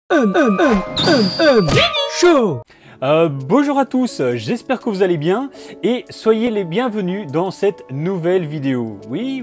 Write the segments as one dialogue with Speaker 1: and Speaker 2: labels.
Speaker 1: Show. Bonjour à tous, j'espère que vous allez bien et soyez les bienvenus dans cette nouvelle vidéo. Oui,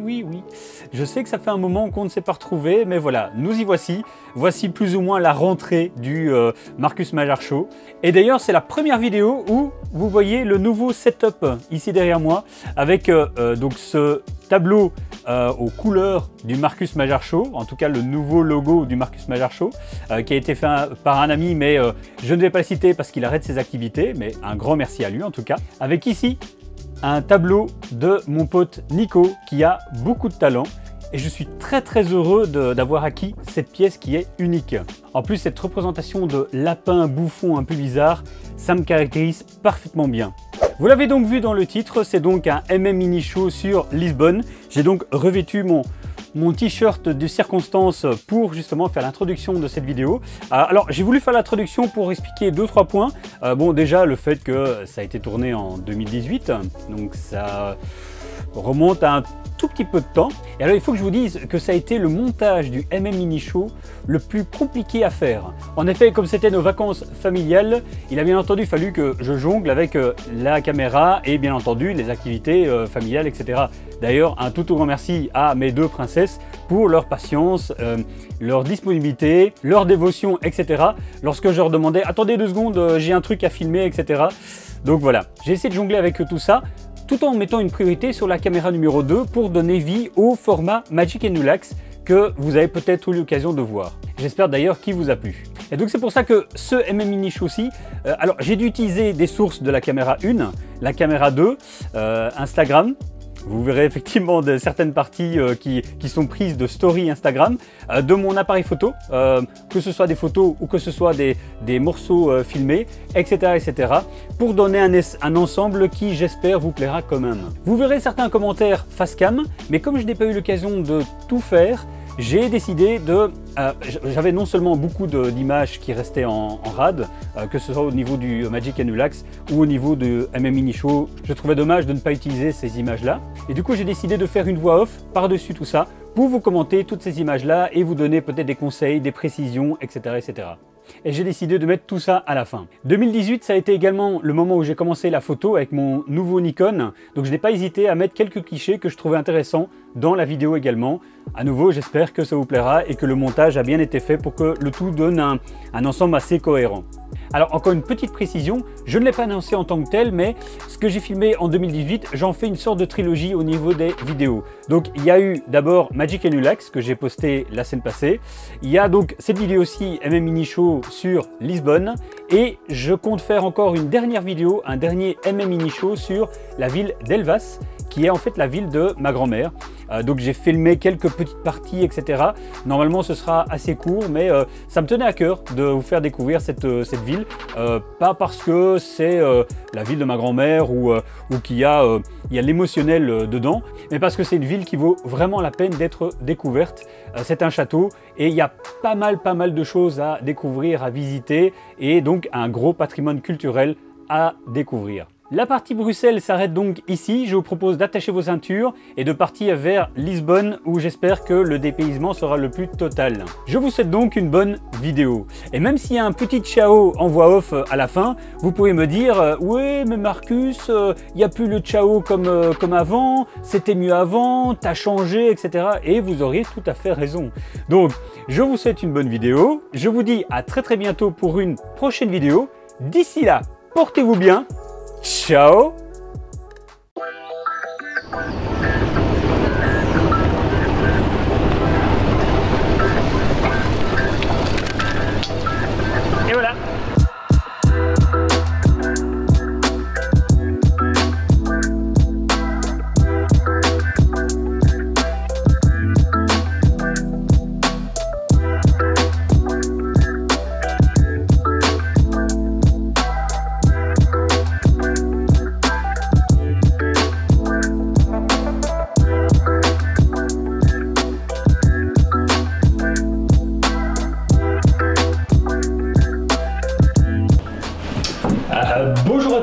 Speaker 1: je sais que ça fait un moment qu'on ne s'est pas retrouvé, mais voilà, nous y voici. Voici plus ou moins la rentrée du Marcus Major Show. Et d'ailleurs, c'est la première vidéo où vous voyez le nouveau setup ici derrière moi, avec donc ce tableau aux couleurs du Marcus Major Show, en tout cas le nouveau logo du Marcus Major Show, qui a été fait par un ami, mais je ne vais pas le citer parce qu'il arrête ses activités, mais un grand merci à lui en tout cas. Avec ici un tableau de mon pote Nico qui a beaucoup de talent. Et je suis très heureux d'avoir acquis cette pièce qui est unique. En plus, cette représentation de lapin bouffon un peu bizarre, ça me caractérise parfaitement bien. Vous l'avez donc vu dans le titre, c'est donc un Mini Show sur Lisbonne. J'ai donc revêtu mon t-shirt de circonstance pour justement faire l'introduction de cette vidéo. Alors j'ai voulu faire l'introduction pour expliquer 2-3 points. Bon, déjà le fait que ça a été tourné en 2018, donc ça remonte à un tout petit peu de temps. Et alors il faut que je vous dise que ça a été le montage du Mini Show le plus compliqué à faire. En effet, comme c'était nos vacances familiales, il a bien entendu fallu que je jongle avec la caméra et bien entendu les activités familiales, etc. D'ailleurs, un tout grand merci à mes deux princesses pour leur patience, leur disponibilité, leur dévotion, etc. Lorsque je leur demandais « Attendez 2 secondes, j'ai un truc à filmer, etc. » Donc voilà, j'ai essayé de jongler avec tout ça, tout en mettant une priorité sur la caméra numéro 2 pour donner vie au format Magic & Relax que vous avez peut-être eu l'occasion de voir. J'espère d'ailleurs qu'il vous a plu. Et donc c'est pour ça que ce Mini Show aussi, alors j'ai dû utiliser des sources de la caméra 1, la caméra 2, Instagram. Vous verrez effectivement certaines parties qui sont prises de story Instagram, de mon appareil photo, que ce soit des photos ou que ce soit des morceaux filmés, etc., pour donner un ensemble qui, j'espère, vous plaira quand même. Vous verrez certains commentaires face cam, mais comme je n'ai pas eu l'occasion de tout faire, j'ai décidé de... j'avais non seulement beaucoup d'images qui restaient en rade, que ce soit au niveau du Magic & Relax ou au niveau du Mini Show. Je trouvais dommage de ne pas utiliser ces images-là. Et du coup, j'ai décidé de faire une voix off par-dessus tout ça pour vous commenter toutes ces images-là et vous donner peut-être des conseils, des précisions, etc. Et j'ai décidé de mettre tout ça à la fin. 2018, ça a été également le moment où j'ai commencé la photo avec mon nouveau Nikon. Donc je n'ai pas hésité à mettre quelques clichés que je trouvais intéressants dans la vidéo également. À nouveau, j'espère que ça vous plaira et que le montage a bien été fait pour que le tout donne un ensemble assez cohérent. Alors encore une petite précision, je ne l'ai pas annoncé en tant que tel, mais ce que j'ai filmé en 2018, j'en fais une sorte de trilogie au niveau des vidéos. Donc il y a eu d'abord Magic & Relax que j'ai posté la semaine passée. Il y a donc cette vidéo aussi, Mini Show sur Lisbonne. Et je compte faire encore une dernière vidéo, un dernier Mini Show sur la ville d'Elvas, qui est en fait la ville de ma grand-mère. Donc j'ai filmé quelques petites parties, etc. Normalement ce sera assez court, mais ça me tenait à cœur de vous faire découvrir cette ville. Pas parce que c'est la ville de ma grand-mère ou qu'il y a l'émotionnel dedans, mais parce que c'est une ville qui vaut vraiment la peine d'être découverte. C'est un château et il y a pas mal de choses à découvrir, à visiter et donc un gros patrimoine culturel à découvrir. La partie Bruxelles s'arrête donc ici. Je vous propose d'attacher vos ceintures et de partir vers Lisbonne où j'espère que le dépaysement sera le plus total. Je vous souhaite donc une bonne vidéo. Et même s'il y a un petit ciao en voix off à la fin, vous pouvez me dire « Ouais, mais Marcus, il n'y a plus le ciao comme avant, c'était mieux avant, t'as changé, etc. » Et vous auriez tout à fait raison. Donc, je vous souhaite une bonne vidéo. Je vous dis à très bientôt pour une prochaine vidéo. D'ici là, portez-vous bien. Ciao! Et voilà!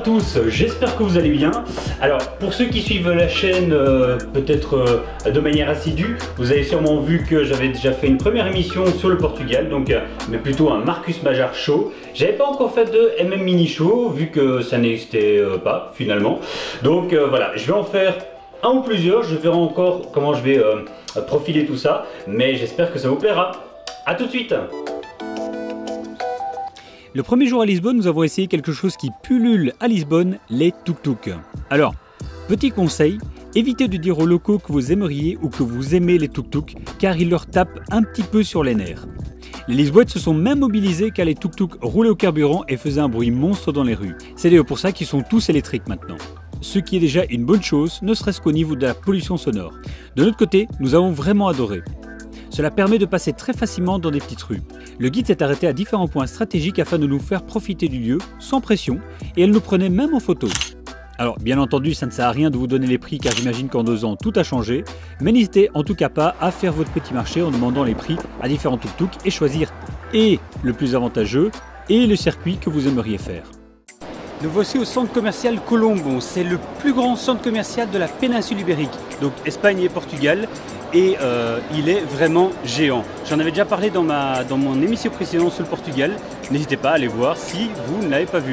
Speaker 1: tous, j'espère que vous allez bien. Alors pour ceux qui suivent la chaîne peut-être de manière assidue, vous avez sûrement vu que j'avais déjà fait une première émission sur le Portugal, donc mais plutôt un Marcus Major Show. J'avais pas encore fait de MM Mini Show vu que ça n'existait pas finalement. Donc voilà, je vais en faire un ou plusieurs, je verrai encore comment je vais profiler tout ça, mais j'espère que ça vous plaira. A tout de suite. Le premier jour à Lisbonne, nous avons essayé quelque chose qui pullule à Lisbonne, les tuk-tuk. Alors, petit conseil, évitez de dire aux locaux que vous aimeriez ou que vous aimez les tuk-tuk, car ils leur tapent un petit peu sur les nerfs. Les Lisboètes se sont même mobilisés car les tuk-tuk roulaient au carburant et faisaient un bruit monstre dans les rues. C'est d'ailleurs pour ça qu'ils sont tous électriques maintenant. Ce qui est déjà une bonne chose, ne serait-ce qu'au niveau de la pollution sonore. De notre côté, nous avons vraiment adoré. Cela permet de passer très facilement dans des petites rues. Le guide s'est arrêté à différents points stratégiques afin de nous faire profiter du lieu, sans pression, et elle nous prenait même en photo. Alors bien entendu, ça ne sert à rien de vous donner les prix car j'imagine qu'en 2 ans tout a changé, mais n'hésitez en tout cas pas à faire votre petit marché en demandant les prix à différents tuk-tuk et choisir et le plus avantageux et le circuit que vous aimeriez faire. Nous voici au centre commercial Colombo, c'est le plus grand centre commercial de la péninsule ibérique, donc Espagne et Portugal, et il est vraiment géant. J'en avais déjà parlé dans mon émission précédente sur le Portugal, n'hésitez pas à aller voir si vous ne l'avez pas vu.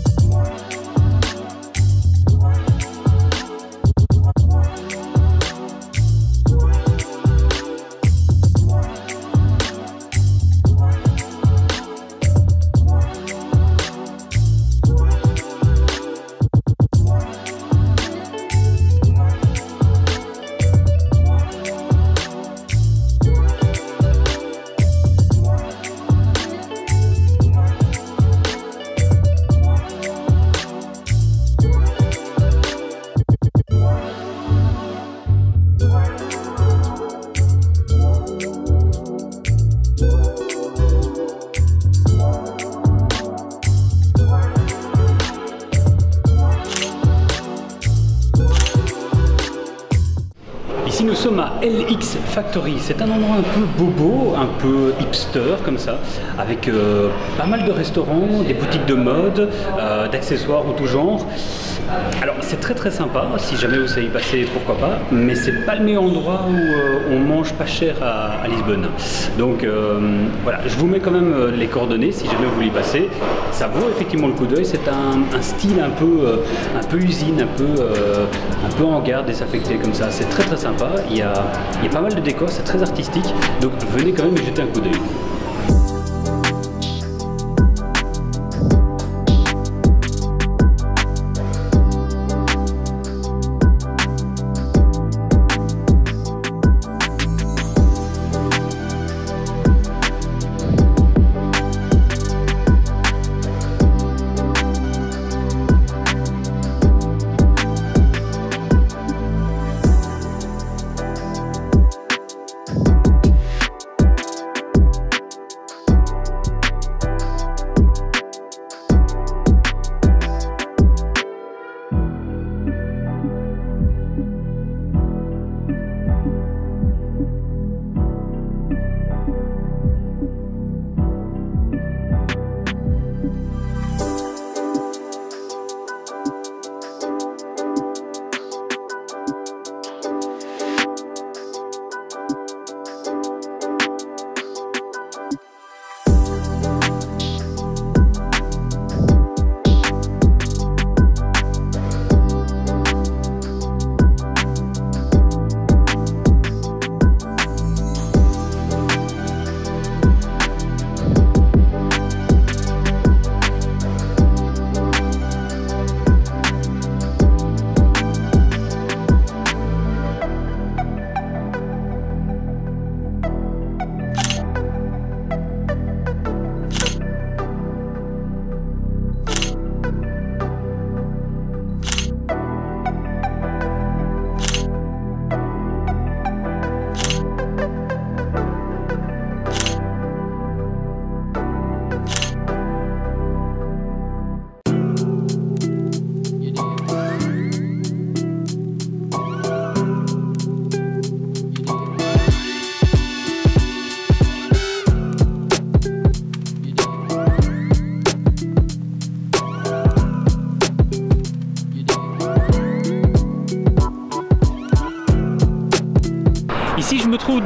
Speaker 1: Ici nous sommes à LX Factory, c'est un endroit un peu bobo, un peu hipster comme ça, avec pas mal de restaurants, des boutiques de mode, d'accessoires en tout genre. Alors c'est très sympa, si jamais vous savez y passer, pourquoi pas, mais c'est pas le meilleur endroit où on mange pas cher à Lisbonne. Donc voilà, je vous mets quand même les coordonnées si jamais vous voulez y passer. Ça vaut effectivement le coup d'œil, c'est un style un peu usine, un peu hangar désaffecté comme ça, c'est très sympa. Il y a pas mal de décors, c'est très artistique, donc venez quand même y jeter un coup d'œil.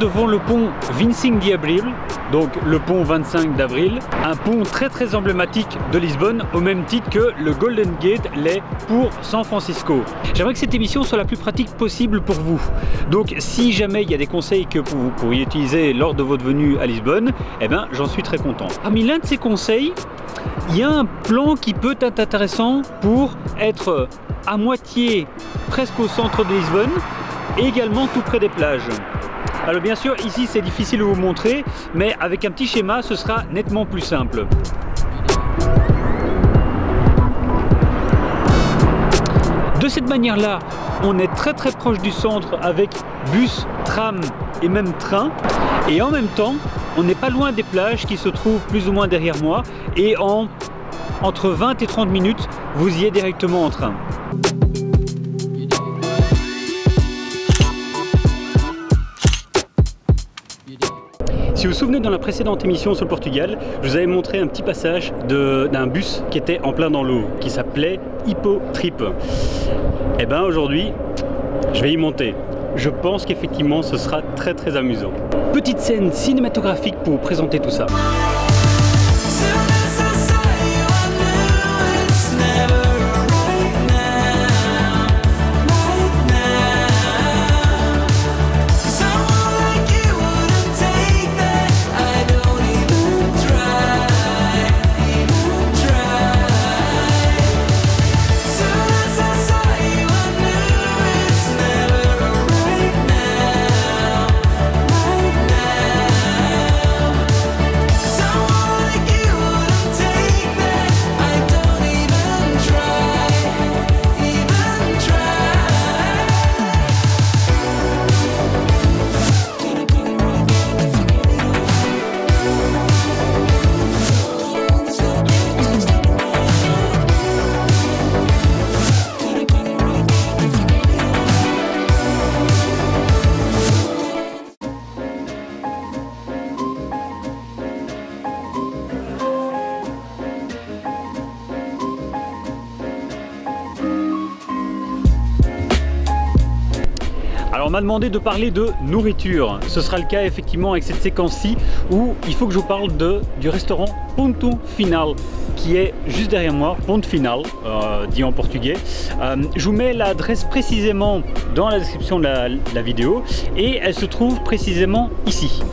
Speaker 1: devant le pont 25 de Abril, donc le pont 25 d'avril, un pont très emblématique de Lisbonne, au même titre que le Golden Gate l'est pour San Francisco. J'aimerais que cette émission soit la plus pratique possible pour vous. Donc si jamais il y a des conseils que vous pourriez utiliser lors de votre venue à Lisbonne, eh ben j'en suis très content. Parmi l'un de ces conseils, il y a un plan qui peut être intéressant pour être à moitié presque au centre de Lisbonne et également tout près des plages. Alors bien sûr ici c'est difficile de vous montrer, mais avec un petit schéma ce sera nettement plus simple. De cette manière-là, on est très proche du centre avec bus, tram et même train. Et en même temps, on n'est pas loin des plages qui se trouvent plus ou moins derrière moi. Et entre 20 et 30 minutes, vous y êtes directement en train. Si vous vous souvenez, dans la précédente émission sur le Portugal, je vous avais montré un petit passage d'un bus qui était en plein dans l'eau, qui s'appelait Hippo Trip. Et bien aujourd'hui, je vais y monter. Je pense qu'effectivement, ce sera très amusant. Petite scène cinématographique pour vous présenter tout ça. Alors on m'a demandé de parler de nourriture. Ce sera le cas effectivement avec cette séquence-ci où il faut que je vous parle du restaurant Ponto Final qui est juste derrière moi, Ponto Final, dit en portugais. Je vous mets l'adresse précisément dans la description de la vidéo et elle se trouve précisément ici.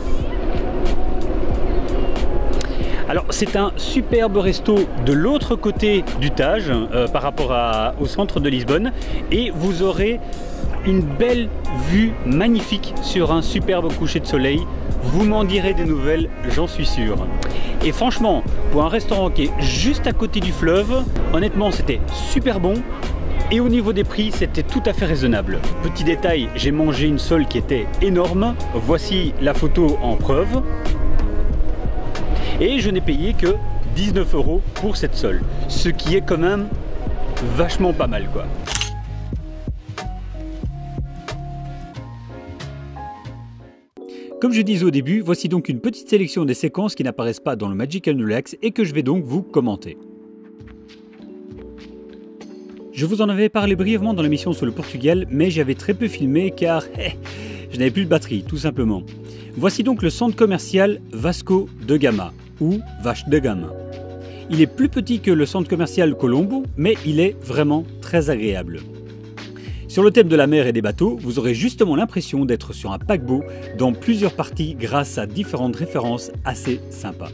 Speaker 1: Alors c'est un superbe resto de l'autre côté du Tage par rapport au centre de Lisbonne et vous aurez une belle vue magnifique sur un superbe coucher de soleil. Vous m'en direz des nouvelles, j'en suis sûr. Et franchement, pour un restaurant qui est juste à côté du fleuve, honnêtement c'était super bon. Et au niveau des prix, c'était tout à fait raisonnable. Petit détail, j'ai mangé une sole qui était énorme. Voici la photo en preuve. Et je n'ai payé que 19 € pour cette sole. Ce qui est quand même vachement pas mal quoi. Comme je disais au début, voici donc une petite sélection des séquences qui n'apparaissent pas dans le Magical Relax et que je vais donc vous commenter. Je vous en avais parlé brièvement dans l'émission sur le Portugal, mais j'avais très peu filmé car je n'avais plus de batterie, tout simplement. Voici donc le centre commercial Vasco da Gama, ou Vache de Gama. Il est plus petit que le centre commercial Colombo, mais il est vraiment très agréable. Sur le thème de la mer et des bateaux, vous aurez justement l'impression d'être sur un paquebot dans plusieurs parties grâce à différentes références assez sympas.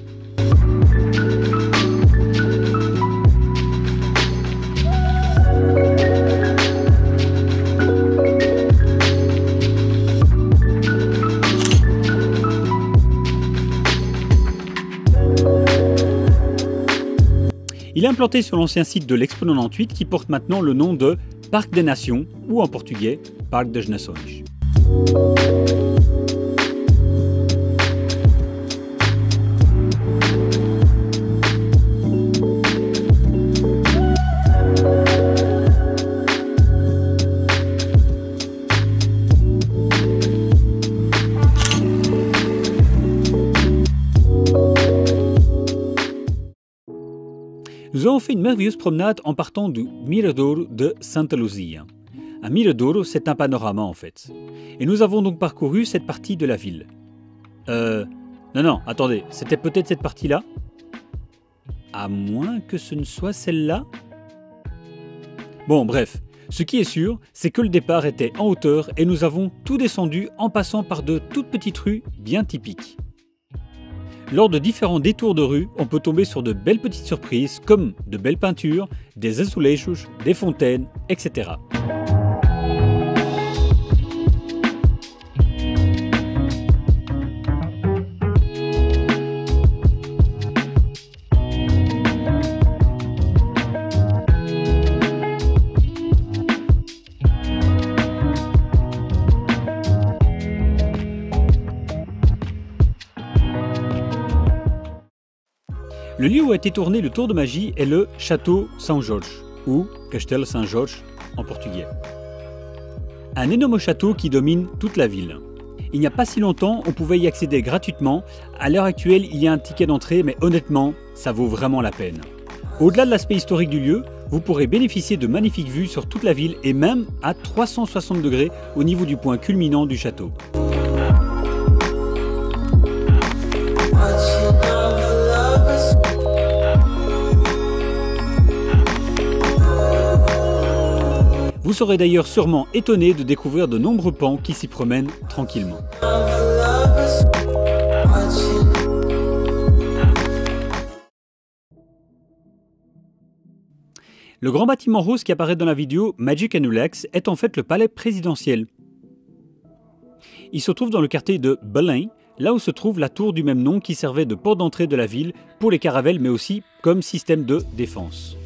Speaker 1: Il est implanté sur l'ancien site de l'Expo 98 qui porte maintenant le nom de Parque des Nations ou en portugais Parque das Nações. Nous avons fait une merveilleuse promenade en partant du Mirador de Santa Luzia. Un mirador, c'est un panorama en fait. Et nous avons donc parcouru cette partie de la ville. Non, attendez, c'était peut-être cette partie-là? À moins que ce ne soit celle-là? Bon, bref. Ce qui est sûr, c'est que le départ était en hauteur et nous avons tout descendu en passant par de toutes petites rues bien typiques. Lors de différents détours de rue, on peut tomber sur de belles petites surprises comme de belles peintures, des azulejos, des fontaines, etc. Le lieu où a été tourné le tour de magie est le Château São Jorge, ou Castelo São Jorge en portugais. Un énorme château qui domine toute la ville. Il n'y a pas si longtemps, on pouvait y accéder gratuitement. À l'heure actuelle, il y a un ticket d'entrée, mais honnêtement, ça vaut vraiment la peine. Au-delà de l'aspect historique du lieu, vous pourrez bénéficier de magnifiques vues sur toute la ville et même à 360 degrés au niveau du point culminant du château. Vous serez d'ailleurs sûrement étonné de découvrir de nombreux pans qui s'y promènent tranquillement. Le grand bâtiment rose qui apparaît dans la vidéo Magic and Relax est en fait le palais présidentiel. Il se trouve dans le quartier de Belém, là où se trouve la tour du même nom qui servait de porte d'entrée de la ville pour les caravelles mais aussi comme système de défense.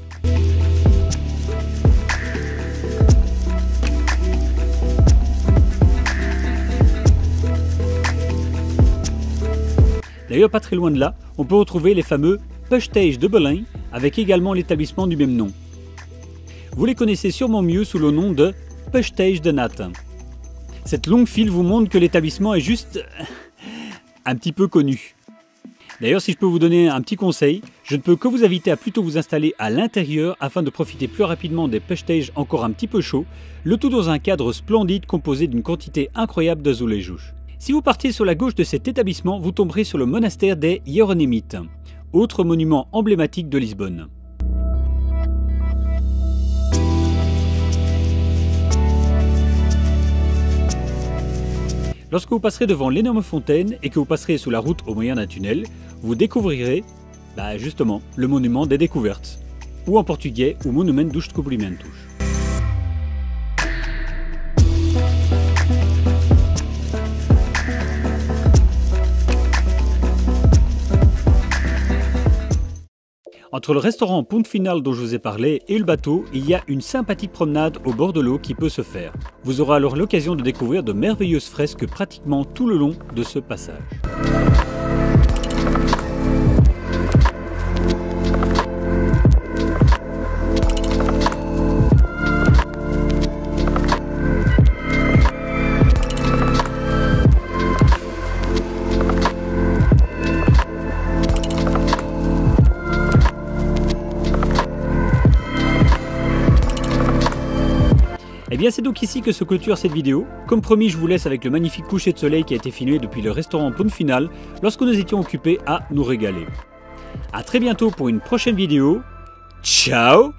Speaker 1: D'ailleurs, pas très loin de là, on peut retrouver les fameux Pastéis de Belém, avec également l'établissement du même nom. Vous les connaissez sûrement mieux sous le nom de Pastéis de Nata. Cette longue file vous montre que l'établissement est juste un petit peu connu. D'ailleurs, si je peux vous donner un petit conseil, je ne peux que vous inviter à plutôt vous installer à l'intérieur afin de profiter plus rapidement des pastéis encore un petit peu chauds, le tout dans un cadre splendide composé d'une quantité incroyable d'azulejos. Si vous partez sur la gauche de cet établissement, vous tomberez sur le monastère des Hieronymite, autre monument emblématique de Lisbonne. Lorsque vous passerez devant l'énorme fontaine et que vous passerez sous la route au moyen d'un tunnel, vous découvrirez, justement, le monument des découvertes, ou en portugais, o Monumento dos Descobrimentos. Entre le restaurant Ponto Final dont je vous ai parlé et le bateau, il y a une sympathique promenade au bord de l'eau qui peut se faire. Vous aurez alors l'occasion de découvrir de merveilleuses fresques pratiquement tout le long de ce passage. Et bien c'est donc ici que se clôture cette vidéo. Comme promis, je vous laisse avec le magnifique coucher de soleil qui a été filmé depuis le restaurant Ponto Final lorsque nous étions occupés à nous régaler. A très bientôt pour une prochaine vidéo. Ciao!